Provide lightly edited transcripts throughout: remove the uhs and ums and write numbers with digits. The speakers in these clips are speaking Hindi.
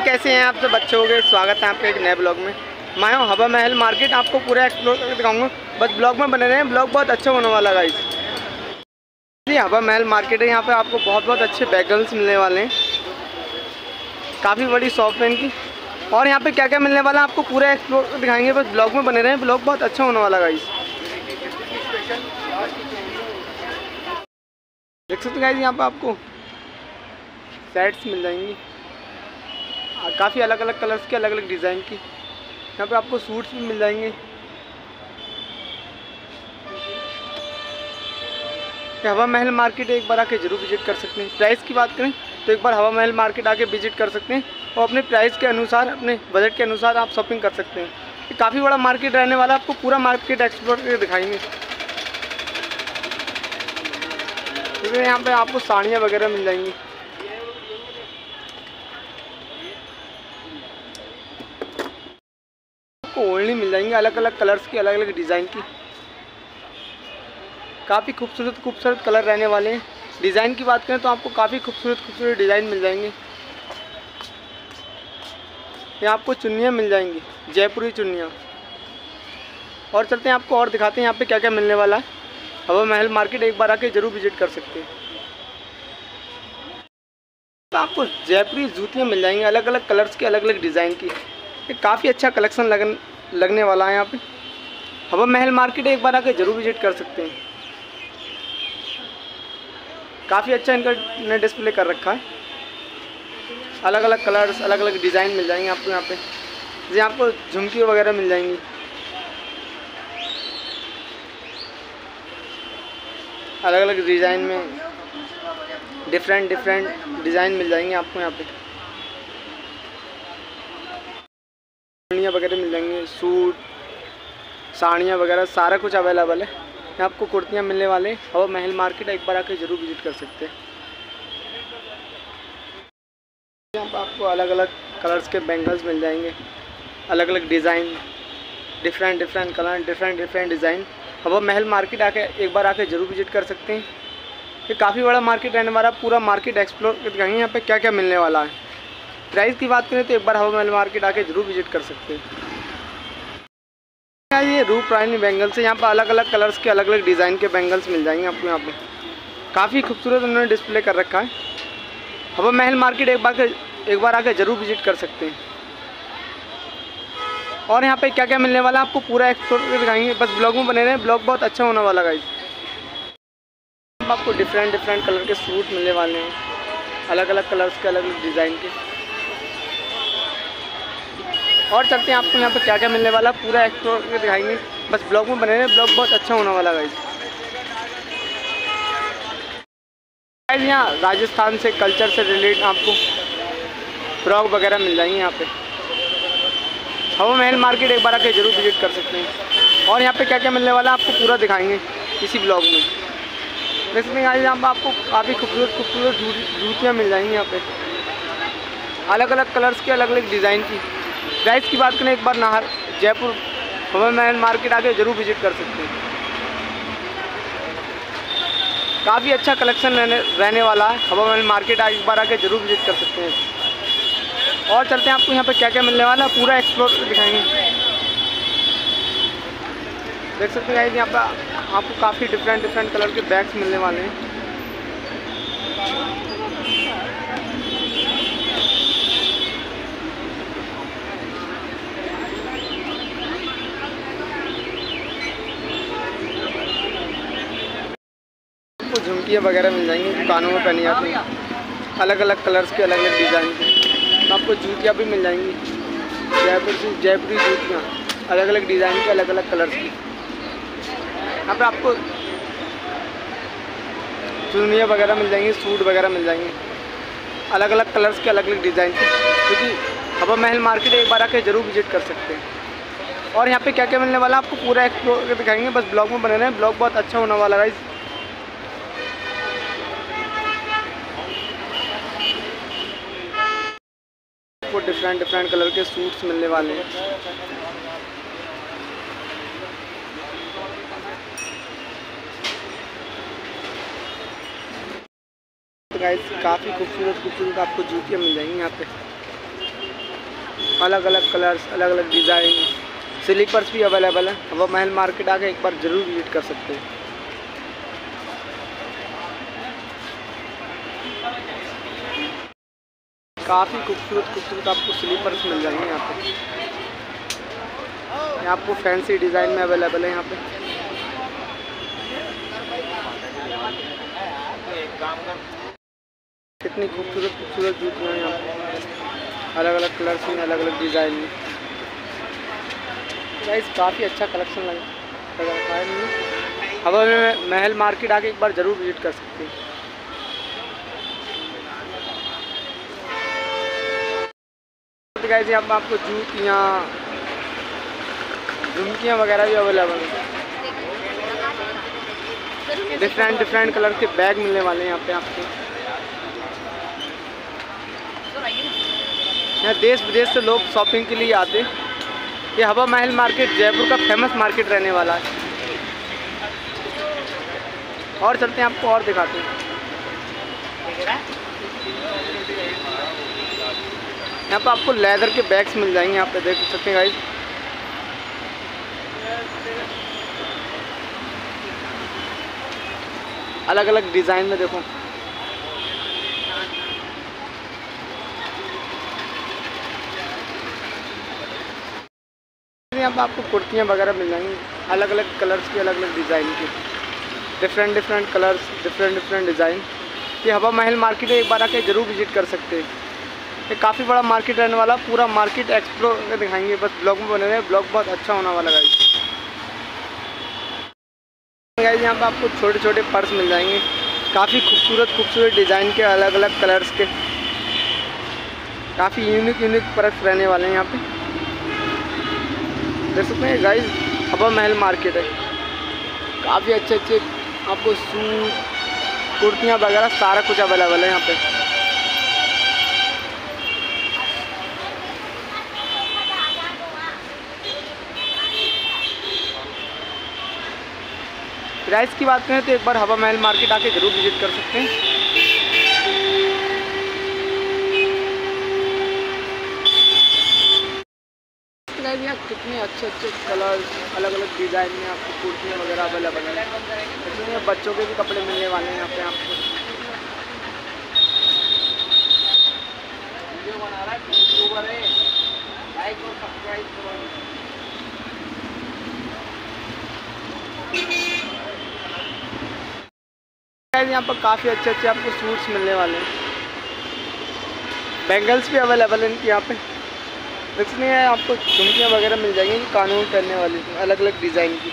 कैसे हैं आप सब अच्छे हो गए। स्वागत है आपके एक नए ब्लॉग में। मैं हूँ हवा महल मार्केट, आपको पूरा एक्सप्लोर करके दिखाऊंगा। बस ब्लॉग में बने रहें, ब्लॉग बहुत अच्छा होने वाला गाइस। ये हवा महल मार्केट है, यहाँ पे आपको बहुत अच्छे बैगल्स मिलने वाले हैं। काफ़ी बड़ी शॉप है इनकी, और यहाँ पे क्या क्या मिलने वाला है आपको पूरा एक्सप्लोर कर दिखाएंगे। बस ब्लॉग में बने रहें, ब्लॉग बहुत अच्छा होने वाला गाइस। देख सकते हैं गाइस, यहाँ पर आपको सेट्स मिल जाएंगी काफ़ी अलग अलग कलर्स के, अलग अलग डिज़ाइन की। यहाँ पे आपको सूट्स भी मिल जाएंगे। हवा महल मार्केट एक बार आके ज़रूर विजिट कर सकते हैं। प्राइस की बात करें तो एक बार हवा महल मार्केट आके विजिट कर सकते हैं, और अपने प्राइस के अनुसार, अपने बजट के अनुसार आप शॉपिंग कर सकते हैं। ये काफ़ी बड़ा मार्केट रहने वाला है, आपको पूरा मार्केट एक्सप्लोर करके दिखाएंगे। क्योंकि यहाँ पे आपको साड़ियाँ वगैरह मिल जाएंगी। आपको ओढ़नी मिल जाएंगी अलग अलग कलर्स की, अलग अलग डिज़ाइन की। काफ़ी खूबसूरत कलर रहने वाले हैं। डिज़ाइन की बात करें तो आपको काफ़ी खूबसूरत डिज़ाइन मिल जाएंगे। यहाँ आपको चुन्नियाँ मिल जाएंगी, जयपुरी चुन्नियाँ। और चलते हैं आपको और दिखाते हैं यहाँ पे क्या क्या मिलने वाला है। हवा महल मार्केट एक बार आके ज़रूर विजिट कर सकते हैं। तो आपको जयपुरी जूतियाँ मिल जाएंगी अलग अलग कलर्स की, अलग अलग डिज़ाइन की। ये काफ़ी अच्छा कलेक्शन लगने वाला है यहाँ पे। हवा महल मार्केट एक बार आके ज़रूर विजिट कर सकते हैं। काफ़ी अच्छा इनका ने डिस्प्ले कर रखा है। अलग अलग कलर्स, अलग अलग डिज़ाइन मिल जाएंगे आपको यहाँ पे। जैसे आपको झुमकी वगैरह मिल जाएंगी, अलग अलग डिज़ाइन में डिफरेंट डिज़ाइन मिल जाएंगे आपको यहाँ पे। साड़ियाँ वगैरह मिल जाएंगी, सूट, साड़ियाँ वगैरह सारा कुछ अवेलेबल है। यहाँ आपको कुर्तियाँ मिलने वाले। हवा महल मार्केट एक बार आके ज़रूर विजिट कर सकते हैं। यहाँ पर आपको अलग अलग कलर्स के बैंगल्स मिल जाएंगे, अलग अलग design, different colour, different design. Hawa Mahal market एक बार आके ज़रूर विजिट कर सकते हैं। ये काफ़ी बड़ा मार्केट रहने वाला, पूरा मार्केट एक्सप्लोर कर दिखाएंगे यहाँ पे क्या क्या मिलने वाला है। प्राइस की बात करें तो एक बार हवा महल मार्केट आके ज़रूर विजिट कर सकते हैं। ये रूप रानी बैंगल्स है, यहाँ पर अलग अलग कलर्स के, अलग अलग डिज़ाइन के बैंगल्स मिल जाएंगे आपको यहाँ पे। काफ़ी खूबसूरत उन्होंने डिस्प्ले कर रखा है। हवा महल मार्केट एक बार आके ज़रूर विजिट कर सकते हैं। और यहाँ पे क्या क्या मिलने वाला है आपको पूरा एक्सप्लोर करके दिखाएंगे। बस ब्लॉग में बने रहें, ब्लॉग बहुत अच्छा होने वाला गाइस। आपको डिफरेंट कलर के सूट मिलने वाले हैं, अलग अलग कलर्स के, अलग अलग डिज़ाइन के। और चलते हैं आपको यहाँ पे क्या क्या मिलने वाला पूरा एक्सप्लोर करके दिखाएंगे। बस ब्लॉग में बने रहें, ब्लॉग बहुत अच्छा होने वाला गाइस। यहाँ राजस्थान से, कल्चर से रिलेटेड आपको फ्रॉक वगैरह मिल जाएंगे यहाँ पे। हवा महल मार्केट एक बार आके ज़रूर विजिट कर सकते हैं। और यहाँ पे क्या क्या मिलने वाला है आपको पूरा दिखाएंगे इसी ब्लॉग में। देख सकते हैं यहाँ पर आपको काफ़ी खूबसूरत जूतियाँ मिल जाएंगी यहाँ पे, अलग अलग कलर्स के, अलग अलग डिज़ाइन की। प्राइस की बात करें एक बार जयपुर हवा महल मार्केट आके ज़रूर विजिट कर सकते हैं। काफ़ी अच्छा कलेक्शन रहने वाला है। हवा महल मार्केट एक बार आके ज़रूर विजिट कर सकते हैं। और चलते हैं आपको यहाँ पे क्या क्या मिलने वाला है पूरा एक्सप्लोर दिखाएंगे। देख सकते हैं यहाँ पर आपको काफ़ी डिफरेंट कलर के बैग्स मिलने वाले हैं। आपको झुमकियाँ वगैरह मिल जाएंगी, कानों में पहनी जाती हैं, अलग अलग कलर्स के, अलग अलग डिज़ाइन के। आपको जूतियाँ भी मिल जाएंगी, जयपुरी जूतियाँ, अलग अलग डिज़ाइन के, अलग अलग कलर्स की। यहाँ पर आपको चुन्नियाँ वगैरह मिल जाएंगी, सूट वगैरह मिल जाएंगे, अलग अलग कलर्स के, अलग अलग डिज़ाइन के। क्योंकि हवा महल मार्केट एक बार आके ज़रूर विजिट कर सकते हैं। और यहाँ पे क्या क्या मिलने वाला आपको पूरा एक्सप्लोर करके दिखाएंगे। बस ब्लॉग में बने रहें, ब्लॉग बहुत अच्छा होने वाला है गाइस। आपको डिफरेंट कलर के सूट्स मिलने वाले हैं। गाइस काफ़ी खूबसूरत आपको जूतियाँ मिल जाएंगी यहाँ पे। अलग अलग कलर्स, अलग अलग डिज़ाइन, स्लीपर्स भी अवेलेबल हैं। हवा महल मार्केट आके एक बार ज़रूर विजिट कर सकते हैं। काफ़ी खूबसूरत आपको स्लीपर्स मिल जाएंगे यहाँ पे। ये आपको फैंसी डिज़ाइन में अवेलेबल है यहाँ पे। कितनी खूबसूरत जूतियाँ हैं यहाँ पे, अलग अलग कलर्स में, अलग अलग डिज़ाइन में। गाइस काफ़ी अच्छा कलेक्शन लगा रखा है। हवा महल मार्केट आके एक बार ज़रूर विजिट कर सकते हैं। गाइस यहाँ पर आपको जूतियाँ, झुमकियाँ वगैरह भी अवेलेबल हैं। डिफरेंट कलर के बैग मिलने वाले हैं यहाँ पे आपको। यहाँ देश विदेश से लोग शॉपिंग के लिए आते। ये हवा महल मार्केट जयपुर का फेमस मार्केट रहने वाला है। और चलते हैं, आपको और दिखाते हैं। यहाँ पर आपको लेदर के बैग्स मिल जाएंगे। यहाँ पे देख सकते हैं गाइस, अलग अलग डिज़ाइन में। देखो यहाँ पर आपको कुर्तियाँ वगैरह मिल जाएंगी, अलग अलग कलर्स की, अलग अलग डिज़ाइन की, डिफरेंट कलर्स, डिफरेंट डिज़ाइन। ये हवा महल मार्केट एक बार आके ज़रूर विजिट कर सकते हैं। ये काफ़ी बड़ा मार्केट रहने वाला, पूरा मार्केट एक्सप्लोर दिखाएंगे। बस ब्लॉग में बने रहे, ब्लॉग बहुत अच्छा होने वाला गाइस। यहाँ पर आपको छोटे छोटे पर्स मिल जाएंगे, काफ़ी खूबसूरत डिज़ाइन के, अलग अलग कलर्स के, काफ़ी यूनिक पर्स रहने वाले हैं यहाँ पे। देख सकते हैं गाइस, हवा महल मार्केट है। काफ़ी अच्छे आपको सूट, कुर्तियाँ वगैरह सारा कुछ अवेलेबल है यहाँ पे। प्राइस की बात करें तो एक बार हवा महल मार्केट आके ज़रूर विजिट कर सकते हैं। यहाँ कितने अच्छे कलर्स, अलग अलग डिज़ाइन में आपको कुर्तियाँ वगैरह अवेलेबल हैं। इसमें बच्चों के भी कपड़े मिलने वाले हैं यहाँ पे आपको। वीडियो बना रहा है, यूट्यूबर है, लाइक और सब्सक्राइब करो। यहाँ पर काफ़ी अच्छे आपको सूट्स मिलने वाले हैं। बैंगल्स भी अवेलेबल हैं इनके यहाँ पे। इसमें आपको झुमकियाँ वगैरह मिल जाएंगी, कानून पहनने वाली, अलग अलग डिज़ाइन की।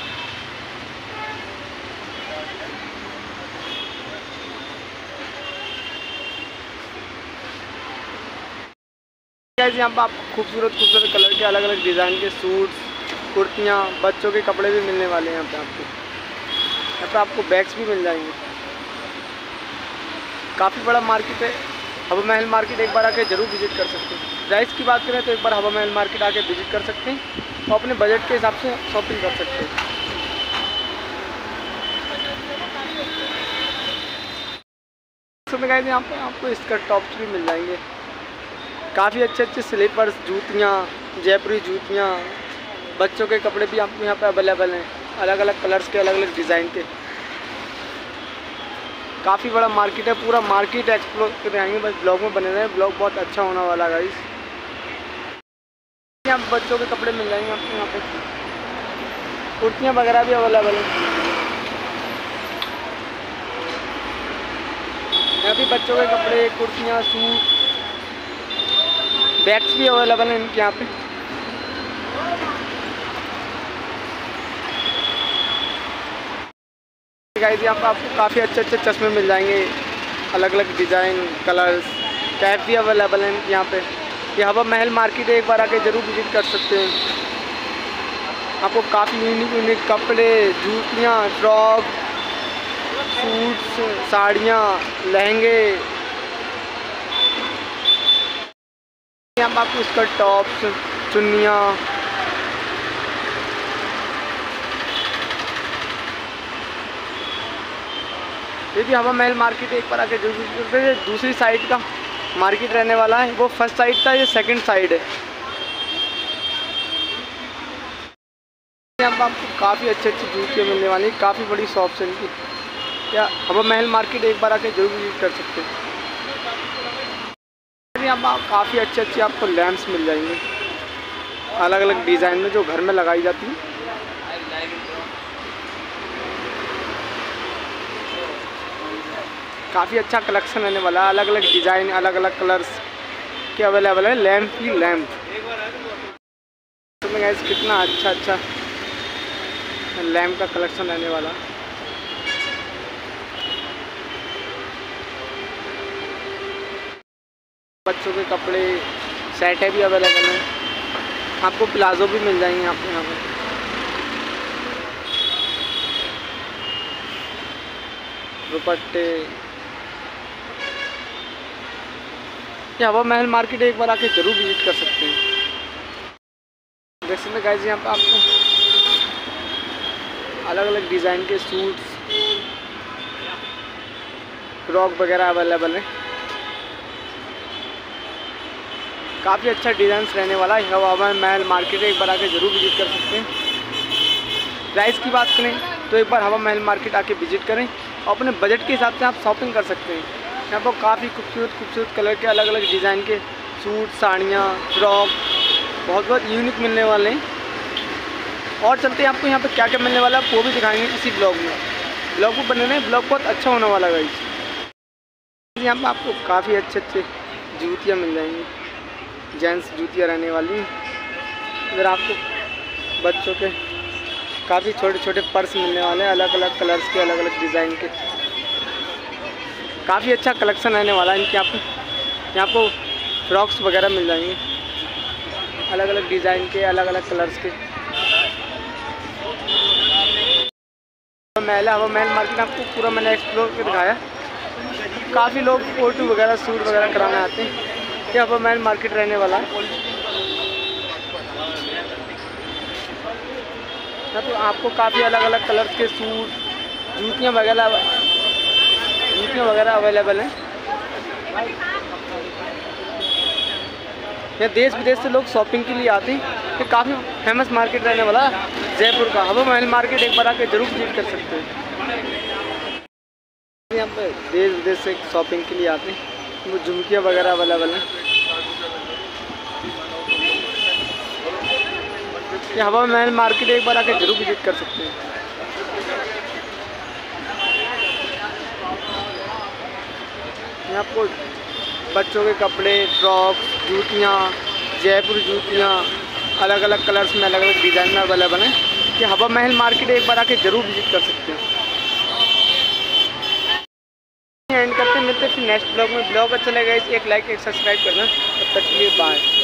यहाँ पर आपको खूबसूरत कलर के, अलग अलग डिज़ाइन के सूट्स, कुर्तियाँ, बच्चों के कपड़े भी मिलने वाले हैं यहाँ पे आपको। यहाँ पर आपको बैग्स भी मिल जाएंगे। काफ़ी बड़ा मार्केट है हवा महल मार्केट, एक बार आके ज़रूर विजिट कर सकते हैं। प्राइस की बात करें तो एक बार हवा महल मार्केट आके विजिट कर सकते हैं और अपने बजट के हिसाब से शॉपिंग कर सकते हैं। तो गाइस यहाँ पे आपको स्कर्ट टॉप्स भी मिल जाएंगे, काफ़ी अच्छे स्लीपर्स, जूतियाँ, जयपुरी जूतियाँ, बच्चों के कपड़े भी आपको यहाँ पे अवेलेबल हैं, अलग अलग कलर्स के, अलग अलग डिज़ाइन के। काफ़ी बड़ा मार्केट है, पूरा मार्केट एक्सप्लोर कराएंगे। बस ब्लॉग में बने रहे, ब्लॉग बहुत अच्छा होने वाला गाइस। यहाँ बच्चों के कपड़े मिल जाएंगे आपको, यहाँ पे कुर्तियाँ वगैरह भी अवेलेबल हैं। यहाँ भी बच्चों के कपड़े, कुर्तियाँ, सूट, बैग्स भी अवेलेबल हैं इनके यहाँ पे। गाइस यहाँ पे आपको काफ़ी अच्छे चश्मे मिल जाएंगे, अलग अलग डिज़ाइन, कलर्स, कैप भी अवेलेबल हैं यहाँ पे। ये हवा महल मार्केट एक बार आके ज़रूर विजिट कर सकते हैं। आपको काफ़ी यूनिक कपड़े, जूतियाँ, फ्रॉक, सूट्स, साड़ियाँ, लहंगे, यहाँ पर आपको स्कर्ट टॉप्स, चुन्नियाँ, ये भी हवा महल मार्केट एक बार आके जरूर। दूसरी साइड का मार्केट रहने वाला है, वो फर्स्ट साइड था, ये सेकंड साइड है। यहाँ पर आपको काफ़ी अच्छी जूतियाँ मिलने वाली हैं। काफ़ी बड़ी शॉप है इनकी। या हवा महल मार्केट एक बार आके जरूर विजिट कर सकते हैं। यहाँ पर काफ़ी अच्छे आपको लैंप्स मिल जाएंगे अलग अलग डिज़ाइन में, जो घर में लगाई जाती है। काफ़ी अच्छा कलेक्शन रहने वाला है। अलग अलग डिज़ाइन, अलग अलग कलर्स के अवेलेबल है। लैंप ही लैंप तो मैं गाइस कितना अच्छा लैंप का कलेक्शन रहने वाला। बच्चों के कपड़े सेट है भी अवेलेबल है। आपको प्लाजो भी मिल जाएंगे आपको यहाँ पे। दुपट्टे। ये हवा महल मार्केट एक बार आके जरूर विजिट कर सकते हैं। देख सकते हैं गाइस यहाँ पे आपको अलग अलग डिज़ाइन के सूट्स, फ्रॉक वगैरह अवेलेबल है। काफ़ी अच्छा डिज़ाइन रहने वाला है। हवा महल मार्केट एक बार आके जरूर विजिट कर सकते हैं। प्राइस की बात करें तो एक बार हवा महल मार्केट आके विजिट करें और अपने बजट के हिसाब से आप शॉपिंग कर सकते हैं। यहाँ पर काफ़ी खूबसूरत कलर के अलग अलग डिज़ाइन के सूट, साड़ियाँ, फ्रॉक बहुत यूनिक मिलने वाले हैं। और चलते हैं आपको यहाँ पे क्या क्या मिलने वाला है वो भी दिखाएंगे इसी ब्लॉग में। ब्लॉग को बनने ब्लॉग बहुत अच्छा होने वाला है। यहाँ पे आपको काफ़ी अच्छे जूतियाँ मिल जाएंगी। जेंट्स जूतियाँ रहने वाली। इधर आपको बच्चों के काफ़ी छोटे पर्स मिलने वाले हैं अलग अलग कलर्स के, अलग अलग डिज़ाइन के। काफ़ी अच्छा कलेक्शन रहने वाला है इनके। यहाँ को फ्रॉक्स वगैरह मिल जाएंगे अलग अलग डिज़ाइन के, अलग अलग कलर्स के। हवा महल मार्केट आपको पूरा मैंने एक्सप्लोर कर दिखाया। काफ़ी लोग फोटो वगैरह, शूट वगैरह कराने आते हैं। क्या हवा महल मार्केट रहने वाला है। तो आपको काफ़ी अलग अलग कलर्स के सूट, जूतियाँ वगैरह अवेलेबल हैं। यहाँ देश विदेश से लोग शॉपिंग के लिए आते हैं। ये काफ़ी फेमस मार्केट रहने वाला जयपुर का। हवा महल मार्केट एक बार आके जरूर विजिट कर सकते हैं। यहाँ पे देश विदेश से शॉपिंग के लिए आते हैं। वो झुमकियाँ वगैरह अवेलेबल हैं। ये हवा महल मार्केट एक बार आके जरूर विजिट कर सकते हैं। यहाँ आपको बच्चों के कपड़े, फ्रॉक, जूतियाँ, जयपुर जूतियाँ अलग अलग कलर्स में, अलग अलग डिज़ाइन में अवेलेबल हैं। कि हवा महल मार्केट एक बार आके जरूर विजिट कर सकते हैं। एंड करते मिलते हैं फिर नेक्स्ट ब्लॉग में। ब्लॉग अच्छा लगेगा इस एक लाइक एक सब्सक्राइब करना। तब तक के लिए बाय।